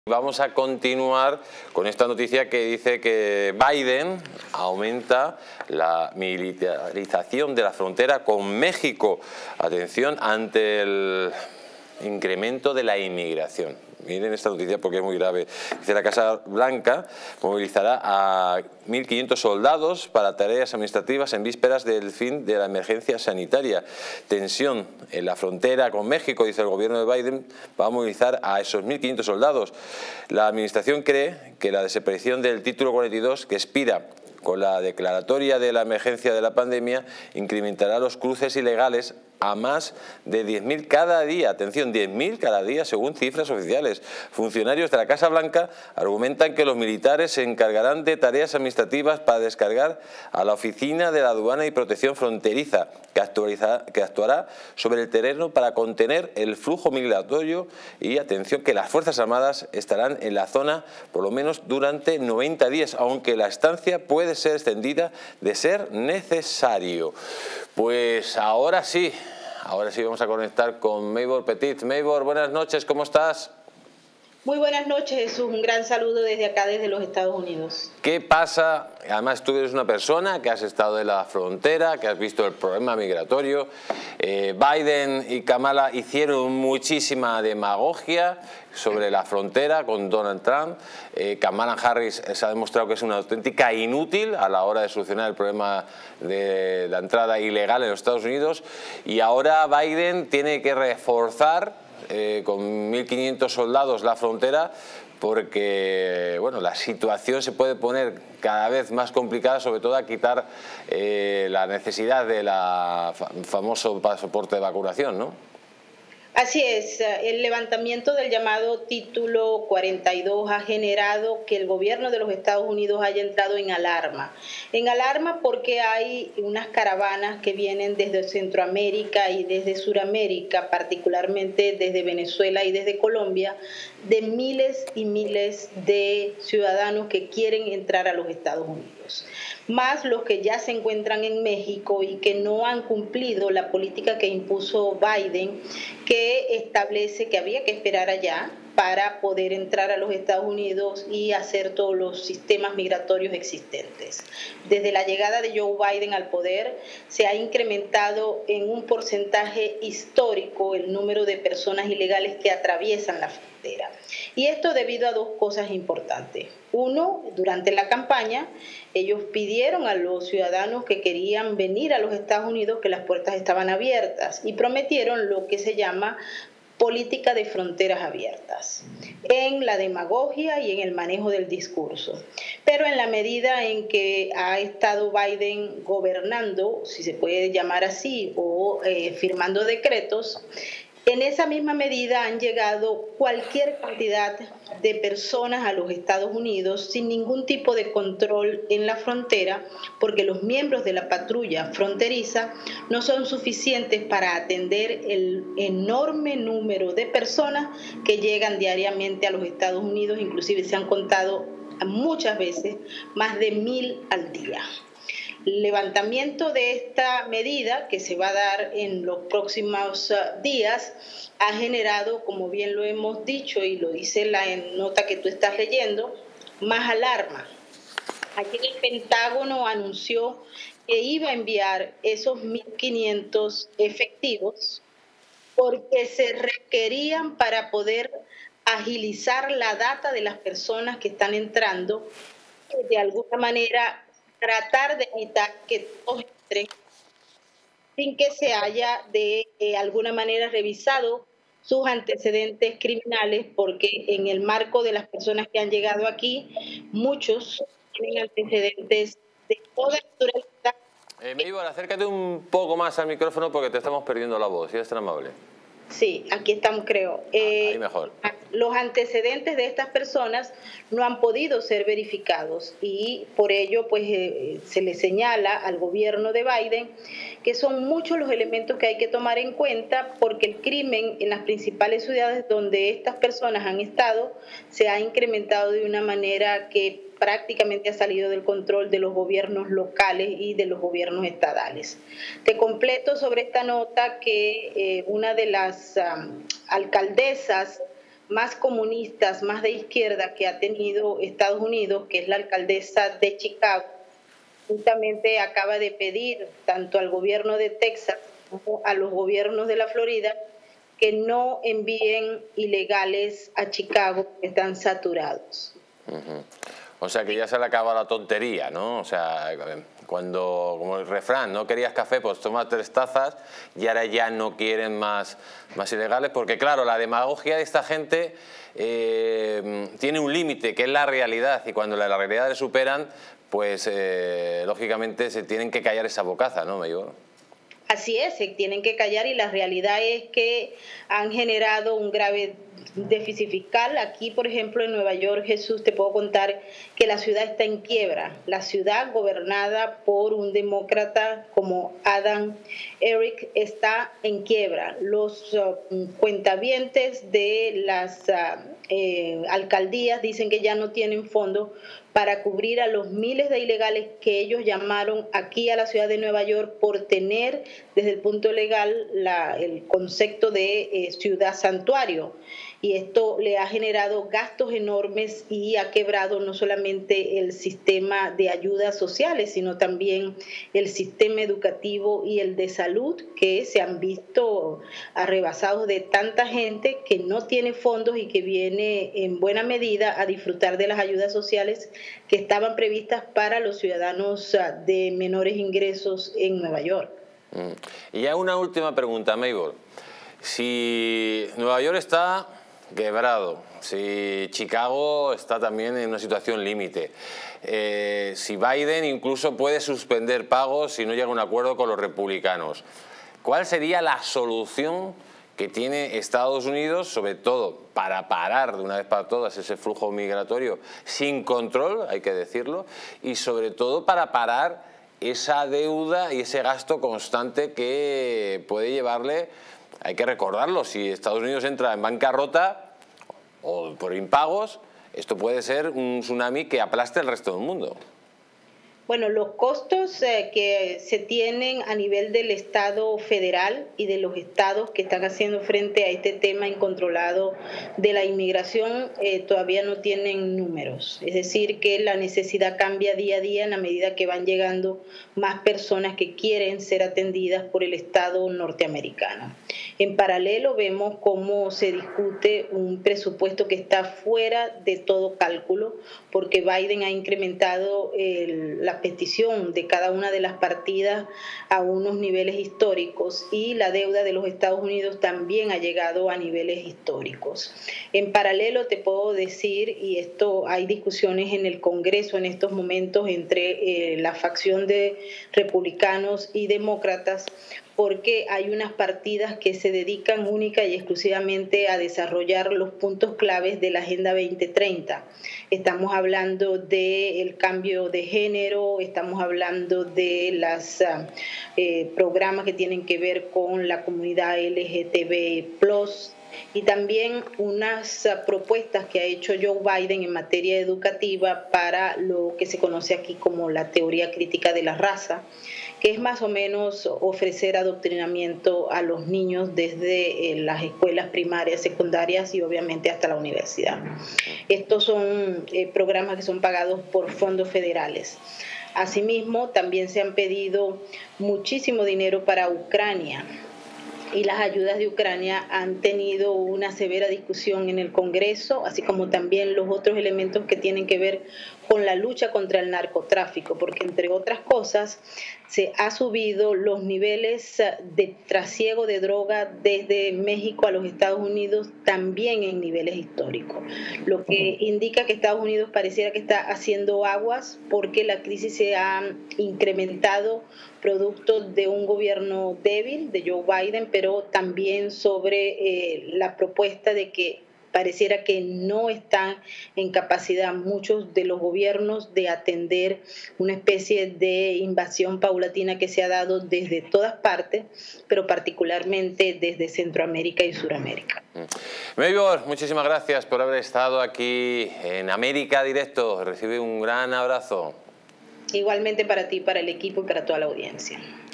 Vamos a continuar con esta noticia que dice que Biden aumenta la militarización de la frontera con México. Atención ante el incremento de la inmigración. Miren esta noticia porque es muy grave. Dice: la Casa Blanca movilizará a 1.500 soldados para tareas administrativas en vísperas del fin de la emergencia sanitaria. Tensión en la frontera con México, dice el gobierno de Biden, va a movilizar a esos 1.500 soldados. La administración cree que la desaparición del título 42, que expira con la declaratoria de la emergencia de la pandemia, incrementará los cruces ilegales a más de 10.000 cada día. Atención, 10.000 cada día según cifras oficiales. Funcionarios de la Casa Blanca argumentan que los militares se encargarán de tareas administrativas para descargar a la Oficina de la Aduana y Protección Fronteriza, que actuará sobre el terreno para contener el flujo migratorio. Y atención, que las Fuerzas Armadas estarán en la zona por lo menos durante 90 días, aunque la estancia puede ser extendida de ser necesario. Pues ahora sí vamos a conectar con Maybor Petit. Maybor, buenas noches, ¿cómo estás? Muy buenas noches, Jesús. Un gran saludo desde acá, desde los Estados Unidos. ¿Qué pasa? Además, tú eres una persona que has estado en la frontera, que has visto el problema migratorio. Biden y Kamala hicieron muchísima demagogia sobre la frontera con Donald Trump. Kamala Harris se ha demostrado que es una auténtica inútil a la hora de solucionar el problema de la entrada ilegal en los Estados Unidos. Y ahora Biden tiene que reforzar con 1.500 soldados la frontera, porque bueno, la situación se puede poner cada vez más complicada, sobre todo a quitar la necesidad del famoso pasaporte de vacunación, ¿no? Así es, el levantamiento del llamado título 42 ha generado que el gobierno de los Estados Unidos haya entrado en alarma. En alarma porque hay unas caravanas que vienen desde Centroamérica y desde Suramérica, particularmente desde Venezuela y desde Colombia, de miles y miles de ciudadanos que quieren entrar a los Estados Unidos, más los que ya se encuentran en México y que no han cumplido la política que impuso Biden, que establece que había que esperar allá para poder entrar a los Estados Unidos y hacer todos los sistemas migratorios existentes. Desde la llegada de Joe Biden al poder, se ha incrementado en un porcentaje histórico el número de personas ilegales que atraviesan la frontera. Y esto debido a dos cosas importantes. Uno, durante la campaña, ellos pidieron a los ciudadanos que querían venir a los Estados Unidos que las puertas estaban abiertas y prometieron lo que se llama política de fronteras abiertas, en la demagogia y en el manejo del discurso. Pero en la medida en que ha estado Biden gobernando, si se puede llamar así, o firmando decretos, en esa misma medida han llegado cualquier cantidad de personas a los Estados Unidos sin ningún tipo de control en la frontera, porque los miembros de la patrulla fronteriza no son suficientes para atender el enorme número de personas que llegan diariamente a los Estados Unidos. Inclusive se han contado muchas veces más de 1.000 al día. El levantamiento de esta medida, que se va a dar en los próximos días, ha generado, como bien lo hemos dicho y lo dice la nota que tú estás leyendo, más alarma. Aquí el Pentágono anunció que iba a enviar esos 1.500 efectivos porque se requerían para poder agilizar la data de las personas que están entrando, de alguna manera tratar de evitar que todos entren sin que se haya de alguna manera revisado sus antecedentes criminales, porque en el marco de las personas que han llegado aquí, muchos tienen antecedentes de toda naturaleza. Maybor, acércate un poco más al micrófono porque te estamos perdiendo la voz, si eres tan amable. Sí, aquí estamos, creo. Ahí mejor. Los antecedentes de estas personas no han podido ser verificados y por ello pues se le señala al gobierno de Biden que son muchos los elementos que hay que tomar en cuenta, porque el crimen en las principales ciudades donde estas personas han estado se ha incrementado de una manera que prácticamente ha salido del control de los gobiernos locales y de los gobiernos estadales. Te completo sobre esta nota que una de las alcaldesas más comunistas, más de izquierda que ha tenido Estados Unidos, que es la alcaldesa de Chicago, justamente acaba de pedir tanto al gobierno de Texas como a los gobiernos de la Florida que no envíen ilegales a Chicago, que están saturados. O sea que ya se le acaba la tontería, ¿no? O sea, cuando, como el refrán, no querías café, pues toma 3 tazas, y ahora ya no quieren más ilegales, porque claro, la demagogia de esta gente tiene un límite, que es la realidad, y cuando la realidad le superan, pues lógicamente se tienen que callar esa bocaza, ¿no, Mayor? Así es, se tienen que callar y la realidad es que han generado un grave déficit fiscal. Aquí, por ejemplo, en Nueva York, Jesús, te puedo contar que la ciudad está en quiebra. La ciudad gobernada por un demócrata como Adam Eric está en quiebra. Los cuentavientes de las alcaldías dicen que ya no tienen fondos para cubrir a los miles de ilegales que ellos llamaron aquí a la ciudad de Nueva York por tener desde el punto legal el concepto de ciudad santuario. Y esto le ha generado gastos enormes y ha quebrado no solamente el sistema de ayudas sociales, sino también el sistema educativo y el de salud, que se han visto arrebasados de tanta gente que no tiene fondos y que viene en buena medida a disfrutar de las ayudas sociales que estaban previstas para los ciudadanos de menores ingresos en Nueva York. Y ya una última pregunta, Mabel. Si Nueva York está quebrado, si Chicago está también en una situación límite, si Biden incluso puede suspender pagos si no llega a un acuerdo con los republicanos, ¿cuál sería la solución que tiene Estados Unidos, sobre todo para parar de una vez para todas ese flujo migratorio sin control, hay que decirlo, y sobre todo para parar esa deuda y ese gasto constante que puede llevarle? Hay que recordarlo, si Estados Unidos entra en bancarrota o por impagos, esto puede ser un tsunami que aplaste el resto del mundo. Bueno, los costos que se tienen a nivel del Estado federal y de los estados que están haciendo frente a este tema incontrolado de la inmigración todavía no tienen números. Es decir, que la necesidad cambia día a día en la medida que van llegando más personas que quieren ser atendidas por el Estado norteamericano. En paralelo vemos cómo se discute un presupuesto que está fuera de todo cálculo, porque Biden ha incrementado la petición de cada una de las partidas a unos niveles históricos y la deuda de los Estados Unidos también ha llegado a niveles históricos. En paralelo te puedo decir, y esto hay discusiones en el Congreso en estos momentos entre la facción de republicanos y demócratas, porque hay unas partidas que se dedican única y exclusivamente a desarrollar los puntos claves de la Agenda 2030. Estamos hablando del cambio de género, estamos hablando de los programas que tienen que ver con la comunidad LGTB+, y también unas propuestas que ha hecho Joe Biden en materia educativa para lo que se conoce aquí como la teoría crítica de la raza, que es más o menos ofrecer adoctrinamiento a los niños desde las escuelas primarias, secundarias y obviamente hasta la universidad. Estos son programas que son pagados por fondos federales. Asimismo, también se han pedido muchísimo dinero para Ucrania, y las ayudas de Ucrania han tenido una severa discusión en el Congreso, así como también los otros elementos que tienen que ver con la lucha contra el narcotráfico, porque entre otras cosas se ha subido los niveles de trasiego de droga desde México a los Estados Unidos también en niveles históricos, lo que indica que Estados Unidos pareciera que está haciendo aguas porque la crisis se ha incrementado producto de un gobierno débil de Joe Biden, pero también sobre la propuesta de que pareciera que no están en capacidad muchos de los gobiernos de atender una especie de invasión paulatina que se ha dado desde todas partes, pero particularmente desde Centroamérica y Suramérica. Mabel, muchísimas gracias por haber estado aquí en América Directo. Recibe un gran abrazo. Igualmente para ti, para el equipo y para toda la audiencia.